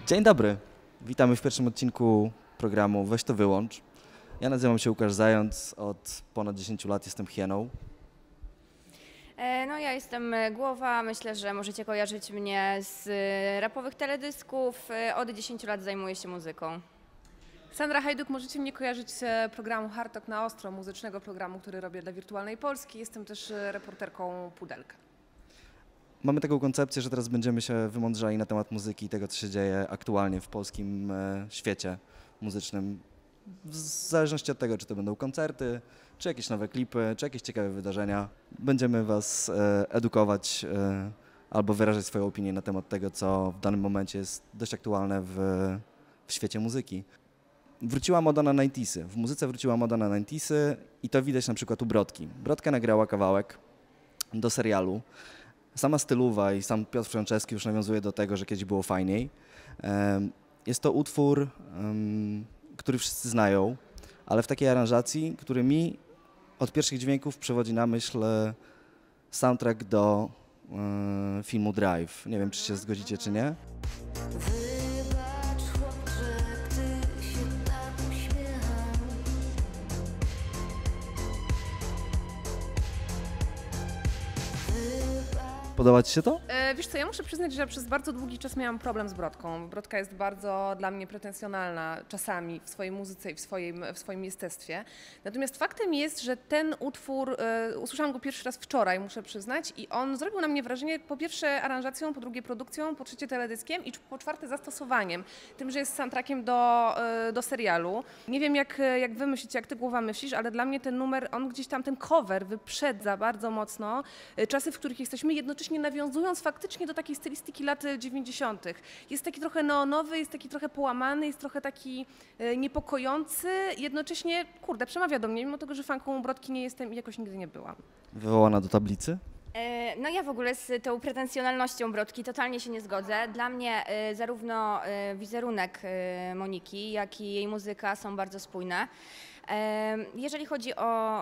Dzień dobry, witamy w pierwszym odcinku programu Weź to wyłącz. Ja nazywam się Łukasz Zając, od ponad 10 lat jestem hieną. No ja jestem Głowa, myślę, że możecie kojarzyć mnie z rapowych teledysków. Od 10 lat zajmuję się muzyką. Sandra Hajduk, możecie mnie kojarzyć z programu Hard Talk na Ostro, muzycznego programu, który robię dla Wirtualnej Polski. Jestem też reporterką Pudelka. Mamy taką koncepcję, że teraz będziemy się wymądrzali na temat muzyki i tego, co się dzieje aktualnie w polskim świecie muzycznym. W zależności od tego, czy to będą koncerty, czy jakieś nowe klipy, czy jakieś ciekawe wydarzenia. Będziemy was edukować albo wyrażać swoją opinię na temat tego, co w danym momencie jest dość aktualne w świecie muzyki. Wróciła moda na 90'sy. W muzyce wróciła moda na 90'sy i to widać na przykład u Brodki. Brodka nagrała kawałek do serialu. Sama stylowa i sam Piotr Franceski już nawiązuje do tego, że kiedyś było fajniej. Jest to utwór, który wszyscy znają, ale w takiej aranżacji, który mi od pierwszych dźwięków przywodzi na myśl soundtrack do filmu Drive. Nie wiem, czy się zgodzicie, czy nie. Podoba ci się to? Wiesz co, ja muszę przyznać, że przez bardzo długi czas miałam problem z Brodką. Brodka jest bardzo dla mnie pretensjonalna czasami w swojej muzyce i w swoim jestestwie. Natomiast faktem jest, że ten utwór, usłyszałam go pierwszy raz wczoraj, muszę przyznać, i on zrobił na mnie wrażenie po pierwsze aranżacją, po drugie produkcją, po trzecie teledyskiem i po czwarte zastosowaniem. Tym, że jest soundtrackiem do serialu. Nie wiem jak wy myślicie, jak ty Głowa myślisz, ale dla mnie ten numer, on gdzieś tam, ten cover wyprzedza bardzo mocno czasy, w których jesteśmy, jednocześnie nawiązując faktycznie do takiej stylistyki lat 90. Jest taki trochę neonowy, jest taki trochę połamany, jest trochę taki niepokojący, jednocześnie, kurde, przemawia do mnie, mimo tego, że fanką Brodki nie jestem i jakoś nigdy nie byłam. Wywołana do tablicy? No ja w ogóle z tą pretensjonalnością Brodki totalnie się nie zgodzę. Dla mnie zarówno wizerunek Moniki, jak i jej muzyka są bardzo spójne. Jeżeli chodzi o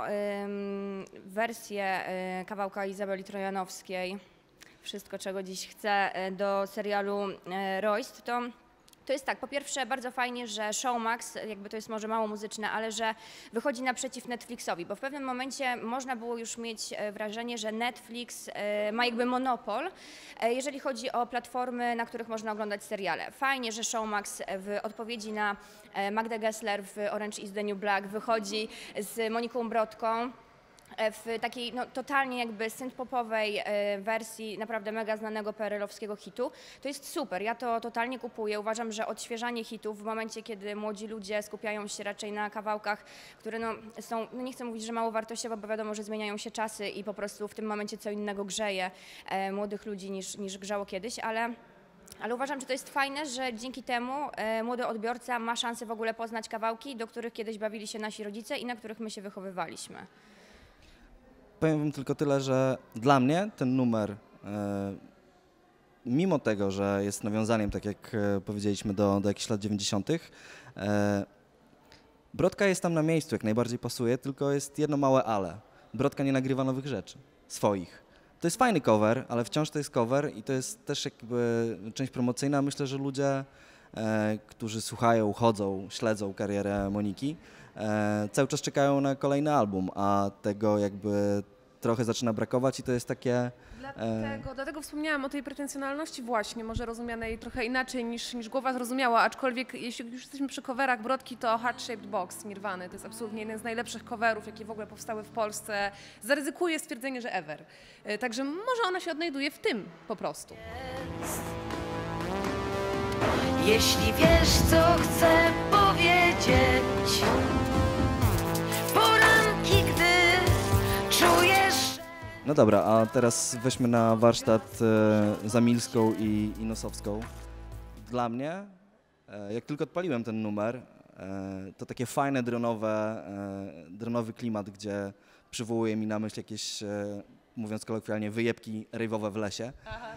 wersję kawałka Izabeli Trojanowskiej, Wszystko, czego dziś chcę, do serialu Royst, to jest tak, po pierwsze bardzo fajnie, że Showmax, jakby to jest może mało muzyczne, ale że wychodzi naprzeciw Netflixowi, bo w pewnym momencie można było już mieć wrażenie, że Netflix ma jakby monopol, jeżeli chodzi o platformy, na których można oglądać seriale. Fajnie, że Showmax w odpowiedzi na Magdę Gessler w Orange is the New Black wychodzi z Moniką Brodką w takiej totalnie jakby synth-popowej wersji naprawdę mega znanego PRL-owskiego hitu. To jest super, ja to totalnie kupuję. Uważam, że odświeżanie hitów w momencie, kiedy młodzi ludzie skupiają się raczej na kawałkach, które są, nie chcę mówić, że mało wartościowe, bo wiadomo, że zmieniają się czasy i po prostu w tym momencie co innego grzeje młodych ludzi niż grzało kiedyś, ale uważam, że to jest fajne, że dzięki temu młody odbiorca ma szansę w ogóle poznać kawałki, do których kiedyś bawili się nasi rodzice i na których my się wychowywaliśmy. Powiem wam tylko tyle, że dla mnie ten numer, mimo tego, że jest nawiązaniem, tak jak powiedzieliśmy, do jakichś lat 90., Brodka jest tam na miejscu, jak najbardziej pasuje, tylko jest jedno małe ale. Brodka nie nagrywa nowych rzeczy, swoich. To jest fajny cover, ale wciąż to jest cover i to jest też jakby część promocyjna. Myślę, że ludzie, którzy słuchają, chodzą, śledzą karierę Moniki, cały czas czekają na kolejny album, a tego jakby trochę zaczyna brakować i to jest takie... Dlatego wspomniałam o tej pretensjonalności właśnie, może rozumianej trochę inaczej niż Głowa zrozumiała, aczkolwiek jeśli już jesteśmy przy coverach Brodki, to Heart Shaped Box Nirwany to jest absolutnie jeden z najlepszych coverów, jakie w ogóle powstały w Polsce. Zaryzykuję stwierdzenie, że ever. Także może ona się odnajduje w tym po prostu. Jeśli wiesz, co chcę powiedzieć, poranki, gdy czujesz... No dobra, a teraz weźmy na warsztat Zamilską i Nosowską. Dla mnie, jak tylko odpaliłem ten numer, to takie fajne dronowy klimat, gdzie przywołuje mi na myśl jakieś, mówiąc kolokwialnie, wyjebki rejwowe w lesie.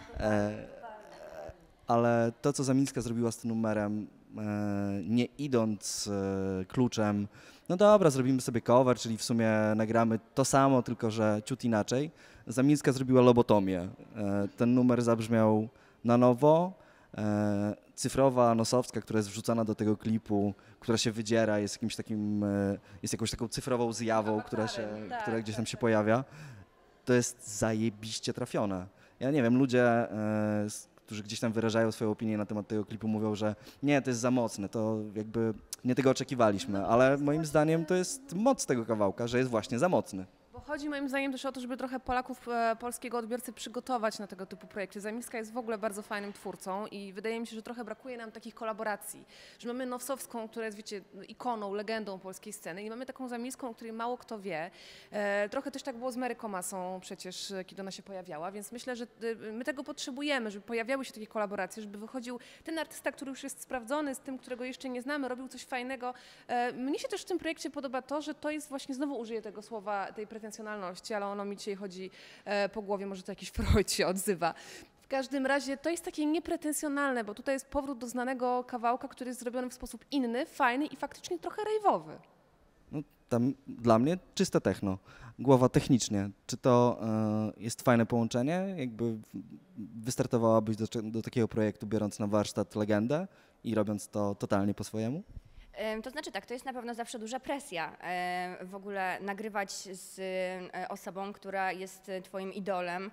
Ale to, co Zamilska zrobiła z tym numerem, nie idąc kluczem, no dobra, zrobimy sobie cover, czyli w sumie nagramy to samo, tylko że ciut inaczej. Zamilska zrobiła lobotomię. Ten numer zabrzmiał na nowo, cyfrowa Nosowska, która jest wrzucana do tego klipu, która się wydziera, jest jakimś takim, jest jakąś taką cyfrową zjawą, która gdzieś tam się pojawia, to jest zajebiście trafione. Ja nie wiem, ludzie, którzy gdzieś tam wyrażają swoją opinię na temat tego klipu, mówią, że nie, to jest za mocne, to jakby nie tego oczekiwaliśmy, ale moim zdaniem to jest moc tego kawałka, że jest właśnie za mocny. Bo chodzi moim zdaniem też o to, żeby trochę Polaków, polskiego odbiorcy przygotować na tego typu projekty. Zamiska jest w ogóle bardzo fajnym twórcą i wydaje mi się, że trochę brakuje nam takich kolaboracji. Że mamy Nosowską, która jest, wiecie, ikoną, legendą polskiej sceny i mamy taką Zamiską, o której mało kto wie. Trochę też tak było z Mary Komasą przecież, kiedy ona się pojawiała, więc myślę, że my tego potrzebujemy, żeby pojawiały się takie kolaboracje, żeby wychodził ten artysta, który już jest sprawdzony, z tym, którego jeszcze nie znamy, robił coś fajnego. Mnie się też w tym projekcie podoba to, że to jest właśnie, znowu użyję tego słowa, tej pretensjonalności, ale ono mi dzisiaj chodzi po głowie, może to jakiś Freud się odzywa. W każdym razie to jest takie niepretensjonalne, bo tutaj jest powrót do znanego kawałka, który jest zrobiony w sposób inny, fajny i faktycznie trochę rejwowy. No, tam dla mnie czyste techno. Głowa technicznie. Czy to jest fajne połączenie? Jakby wystartowałabyś do takiego projektu, biorąc na warsztat legendę i robiąc to totalnie po swojemu? To znaczy tak, to jest na pewno zawsze duża presja w ogóle nagrywać z osobą, która jest twoim idolem,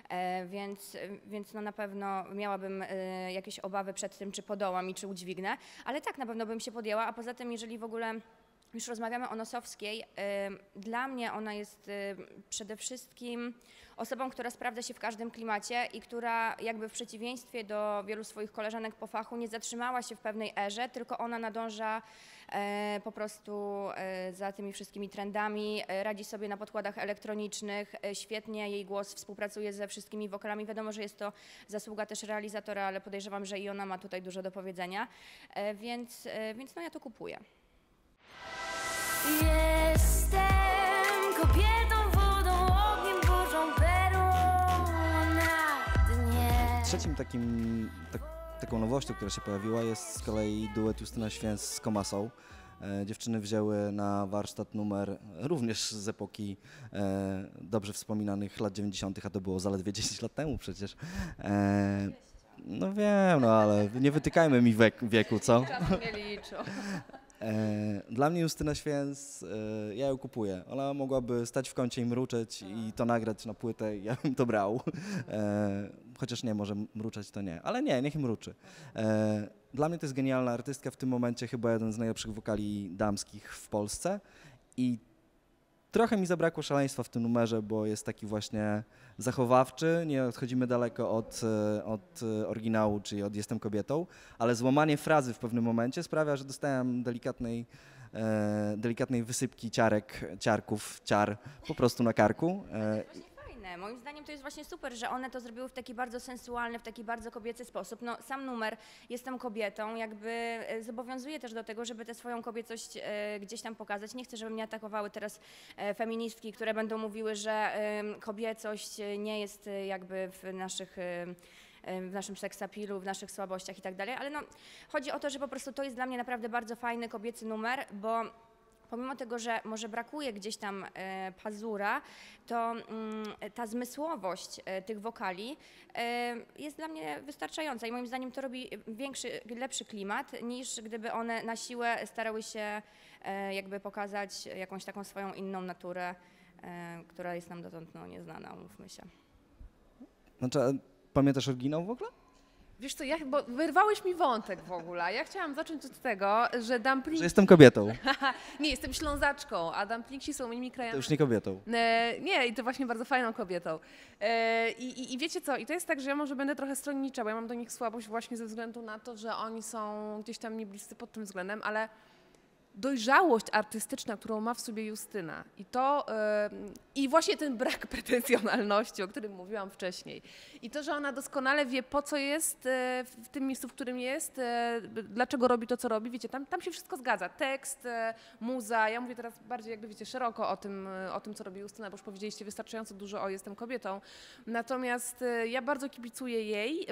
więc no na pewno miałabym jakieś obawy przed tym, czy podołam i czy udźwignę, ale tak, na pewno bym się podjęła, a poza tym, jeżeli w ogóle już rozmawiamy o Nosowskiej, dla mnie ona jest przede wszystkim osobą, która sprawdza się w każdym klimacie i która jakby w przeciwieństwie do wielu swoich koleżanek po fachu nie zatrzymała się w pewnej erze, tylko ona nadąża po prostu za tymi wszystkimi trendami, radzi sobie na podkładach elektronicznych, świetnie jej głos współpracuje ze wszystkimi wokalami. Wiadomo, że jest to zasługa też realizatora, ale podejrzewam, że i ona ma tutaj dużo do powiedzenia, więc no ja to kupuję. Jestem kobietą, wodą, ogniem, burzą, perłą na dnie. Trzecim taką nowością, która się pojawiła, jest z kolei duet Justyna Święc z Komasą. Dziewczyny wzięły na warsztat numer również z epoki dobrze wspominanych lat 90., a to było zaledwie 10 lat temu przecież. No wiem, no ale nie wytykajmy mi wieku, co? Czasem nie liczą. Dla mnie Justyna Święc, ja ją kupuję. Ona mogłaby stać w kącie i mruczeć i to nagrać na płytę i ja bym to brał. Chociaż nie, może mruczeć to nie, ale nie, niech mruczy. Dla mnie to jest genialna artystka, w tym momencie chyba jeden z najlepszych wokali damskich w Polsce i trochę mi zabrakło szaleństwa w tym numerze, bo jest taki właśnie zachowawczy, nie odchodzimy daleko od oryginału, czyli od Jestem kobietą, ale złamanie frazy w pewnym momencie sprawia, że dostałem delikatnej wysypki ciarków po prostu na karku. Moim zdaniem to jest właśnie super, że one to zrobiły w taki bardzo sensualny, w taki bardzo kobiecy sposób. No, sam numer Jestem kobietą jakby zobowiązuje też do tego, żeby tę swoją kobiecość gdzieś tam pokazać. Nie chcę, żeby mnie atakowały teraz feministki, które będą mówiły, że kobiecość nie jest jakby w naszym seksapilu, w naszych słabościach i tak dalej, ale no, chodzi o to, że po prostu to jest dla mnie naprawdę bardzo fajny kobiecy numer, bo pomimo tego, że może brakuje gdzieś tam pazura, to ta zmysłowość tych wokali jest dla mnie wystarczająca i moim zdaniem to robi lepszy klimat, niż gdyby one na siłę starały się jakby pokazać jakąś taką swoją inną naturę, która jest nam dotąd nieznana, umówmy się. Znaczy, pamiętasz oryginał w ogóle? Wiesz co, bo wyrwałeś mi wątek w ogóle. Ja chciałam zacząć od tego, że dumplings... Że jestem kobietą. Nie, jestem Ślązaczką, a dumplingsi są moimi krajami. To już nie kobietą. Nie, i to właśnie bardzo fajną kobietą. I wiecie co, i to jest tak, że ja może będę trochę stronnicza, bo ja mam do nich słabość właśnie ze względu na to, że oni są gdzieś tam mi bliscy pod tym względem, ale dojrzałość artystyczna, którą ma w sobie Justyna i właśnie ten brak pretensjonalności, o którym mówiłam wcześniej i to, że ona doskonale wie, po co jest w tym miejscu, w którym jest, dlaczego robi to, co robi, wiecie, tam się wszystko zgadza, tekst, muza, ja mówię teraz bardziej jakby wiecie szeroko o tym, co robi Justyna, bo już powiedzieliście wystarczająco dużo o Jestem kobietą, natomiast ja bardzo kibicuję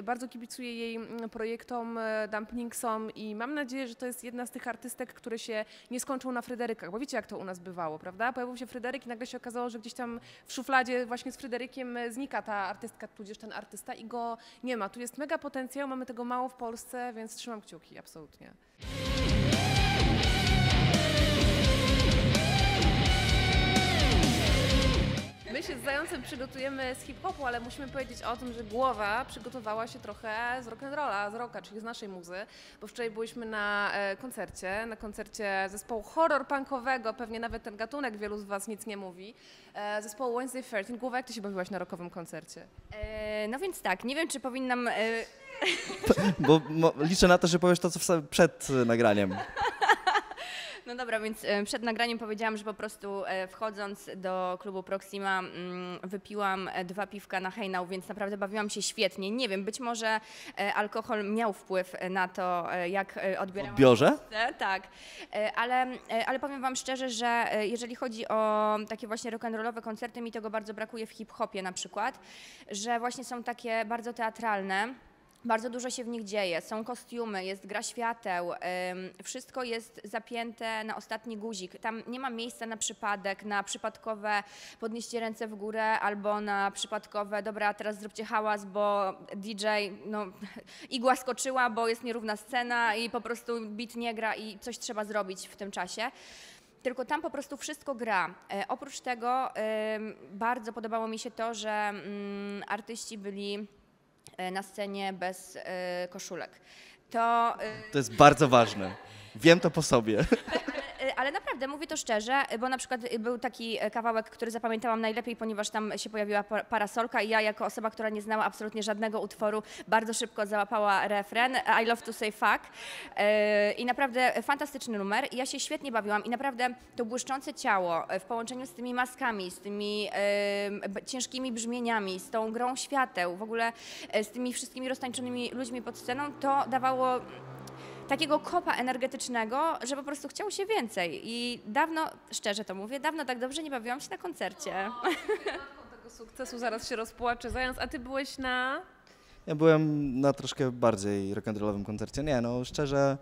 jej projektom, dumplingsom i mam nadzieję, że to jest jedna z tych artystek, które się nie skończą na Fryderykach, bo wiecie jak to u nas bywało, prawda? Pojawił się Fryderyk i nagle się okazało, że gdzieś tam w szufladzie właśnie z Fryderykiem znika ta artystka, tudzież ten artysta i go nie ma. Tu jest mega potencjał, mamy tego mało w Polsce, więc trzymam kciuki, absolutnie. My się z Zającem przygotujemy z hip-hopu, ale musimy powiedzieć o tym, że głowa przygotowała się trochę z rock'n'rolla, z rocka, czyli z naszej muzy, bo wczoraj byliśmy na koncercie zespołu horror punkowego, pewnie nawet ten gatunek wielu z was nic nie mówi, zespołu Wednesday 13. Głowa, jak ty się bawiłaś na rockowym koncercie? No więc tak, nie wiem, czy powinnam... Bo liczę na to, że powiesz to, co przed nagraniem. No dobra, więc przed nagraniem powiedziałam, że po prostu wchodząc do klubu Proxima wypiłam 2 piwka na hejnał, więc naprawdę bawiłam się świetnie. Nie wiem, być może alkohol miał wpływ na to, jak odbierałam. W odbiorze? Tak, ale powiem wam szczerze, że jeżeli chodzi o takie właśnie rock'n'rollowe koncerty, mi tego bardzo brakuje w hip-hopie na przykład, że właśnie są takie bardzo teatralne. Bardzo dużo się w nich dzieje, są kostiumy, jest gra świateł, wszystko jest zapięte na ostatni guzik. Tam nie ma miejsca na przypadek, na przypadkowe podnieście ręce w górę albo na przypadkowe, dobra, teraz zróbcie hałas, bo DJ, no, igła skoczyła, bo jest nierówna scena i po prostu beat nie gra i coś trzeba zrobić w tym czasie. Tylko tam po prostu wszystko gra. Oprócz tego bardzo podobało mi się to, że artyści byli na scenie bez koszulek. To jest bardzo ważne. Wiem to po sobie. Ale naprawdę, mówię to szczerze, bo na przykład był taki kawałek, który zapamiętałam najlepiej, ponieważ tam się pojawiła parasolka i ja jako osoba, która nie znała absolutnie żadnego utworu, bardzo szybko załapała refren I love to say fuck i naprawdę fantastyczny numer i ja się świetnie bawiłam i naprawdę to błyszczące ciało w połączeniu z tymi maskami, z tymi ciężkimi brzmieniami, z tą grą świateł, w ogóle z tymi wszystkimi roztańczonymi ludźmi pod sceną, to dawało takiego kopa energetycznego, że po prostu chciało się więcej. I dawno, szczerze to mówię, dawno tak dobrze nie bawiłam się na koncercie. Tego sukcesu zaraz się rozpłaczę. Zając, a ty byłeś na... Ja byłem na troszkę bardziej rock'n'rollowym koncercie. Nie, no szczerze...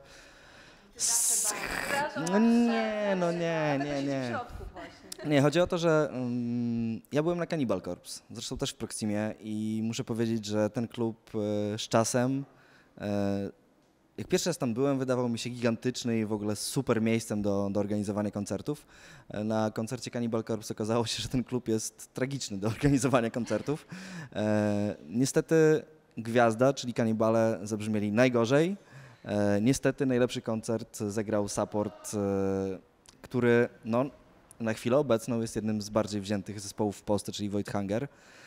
No nie, no nie. Nie, chodzi o to, że ja byłem na Cannibal Corpse, zresztą też w Proximie i muszę powiedzieć, że ten klub z czasem... Jak pierwszy raz tam byłem, wydawał mi się gigantyczny i w ogóle super miejscem do organizowania koncertów. Na koncercie Cannibal Corpse okazało się, że ten klub jest tragiczny do organizowania koncertów. Niestety Gwiazda, czyli Kanibale, zabrzmieli najgorzej. Niestety najlepszy koncert zagrał Support, który no, na chwilę obecną jest jednym z bardziej wziętych zespołów w Polsce, czyli Voidhanger.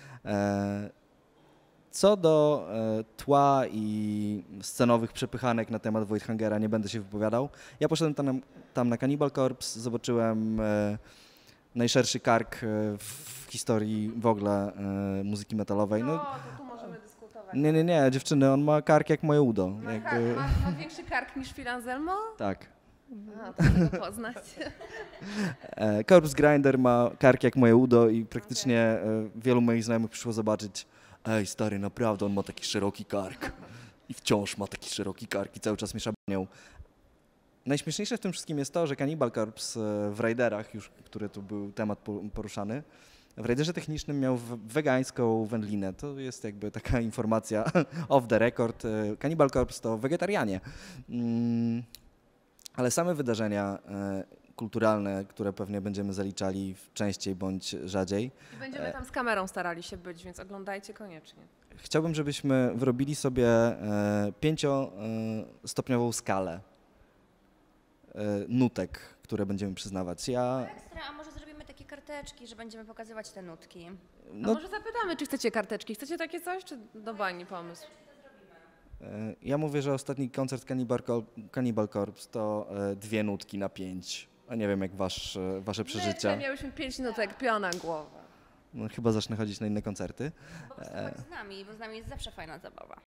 Co do tła i scenowych przepychanek na temat Voidhangera nie będę się wypowiadał. Ja poszedłem tam na Cannibal Corpse, zobaczyłem najszerszy kark w historii w ogóle muzyki metalowej. No, to tu możemy dyskutować. Nie, dziewczyny, on ma kark jak moje udo. Ma większy kark niż Phil Anselmo? Tak. A, to trzeba go poznać. Corpse Grinder ma kark jak moje udo i praktycznie wielu moich znajomych przyszło zobaczyć. Ej, stary, naprawdę, on ma taki szeroki kark. I wciąż ma taki szeroki kark i cały czas mnie szabanią. Najśmieszniejsze w tym wszystkim jest to, że Cannibal Corpse w Raiderach, już, który tu był temat poruszany, w Raiderze technicznym miał wegańską wędlinę. To jest jakby taka informacja off the record. Cannibal Corpse to wegetarianie. Ale same wydarzenia kulturalne, które pewnie będziemy zaliczali częściej bądź rzadziej. I będziemy tam z kamerą starali się być, więc oglądajcie koniecznie. Chciałbym, żebyśmy wyrobili sobie 5-stopniową skalę nutek, które będziemy przyznawać. Ekstra, a może zrobimy takie karteczki, że będziemy pokazywać te nutki? No, może zapytamy, czy chcecie karteczki? Chcecie takie coś, czy do bani pomysł? Ja mówię, że ostatni koncert Cannibal Corpse to 2 nutki na 5. A nie wiem, jak wasze przeżycia. My miałyśmy 5 nutek, piona głowa. No, chyba zacznę chodzić na inne koncerty. Po prostu chodź z nami, bo z nami jest zawsze fajna zabawa.